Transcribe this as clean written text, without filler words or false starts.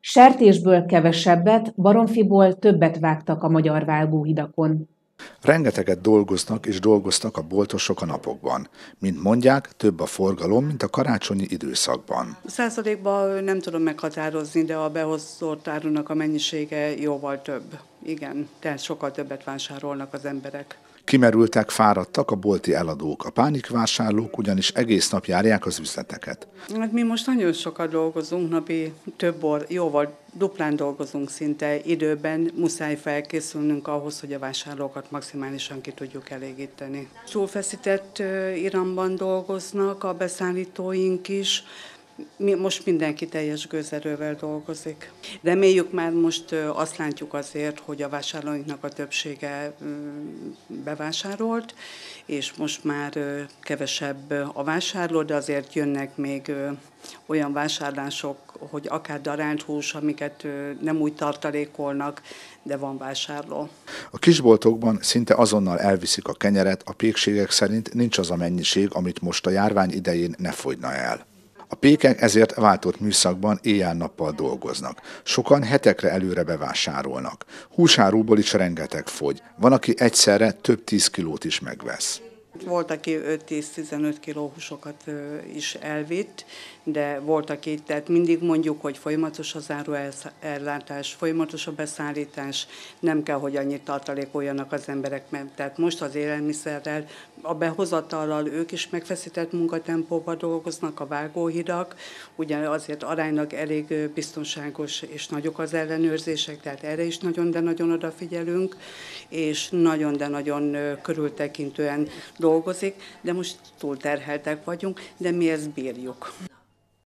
Sertésből kevesebbet, baromfiból többet vágtak a magyar vágóhidakon. Rengeteget dolgoznak és dolgoztak a boltosok a napokban. Mint mondják, több a forgalom, mint a karácsonyi időszakban. Százalékban nem tudom meghatározni, de a behozott árunak a mennyisége jóval több. Igen, tehát sokkal többet vásárolnak az emberek. Kimerültek, fáradtak a bolti eladók, a pánikvásárlók ugyanis egész nap járják az üzleteket. Hát mi most nagyon sokat dolgozunk, napi jóval duplán dolgozunk szinte időben, muszáj felkészülnünk ahhoz, hogy a vásárlókat maximálisan ki tudjuk elégíteni. Túlfeszített iramban dolgoznak a beszállítóink is, most mindenki teljes gőzerővel dolgozik. Reméljük már most azt látjuk azért, hogy a vásárlóinknak a többsége bevásárolt, és most már kevesebb a vásárló, de azért jönnek még olyan vásárlások, hogy akár darált hús, amiket nem úgy tartalékolnak, de van vásárló. A kisboltokban szinte azonnal elviszik a kenyeret, a pékségek szerint nincs az a mennyiség, amit most a járvány idején ne fogyna el. A pékek ezért váltott műszakban éjjel-nappal dolgoznak. Sokan hetekre előre bevásárolnak. Húsáruból is rengeteg fogy. Van, aki egyszerre több 10 kilót is megvesz. Volt, aki 5-10-15 kiló húsokat is elvitt, de volt, aki, tehát mindig mondjuk, hogy folyamatos az áruellátás, folyamatos a beszállítás, nem kell, hogy annyit tartalékoljanak az emberek, mert tehát most az élelmiszerrel, a behozatallal ők is megfeszített munkatempóban dolgoznak, a vágóhidak, ugye azért aránylag elég biztonságos és nagyok az ellenőrzések, tehát erre is nagyon, de nagyon odafigyelünk, és nagyon, de nagyon körültekintően dolgozik, de most túlterheltek vagyunk, de mi ezt bírjuk.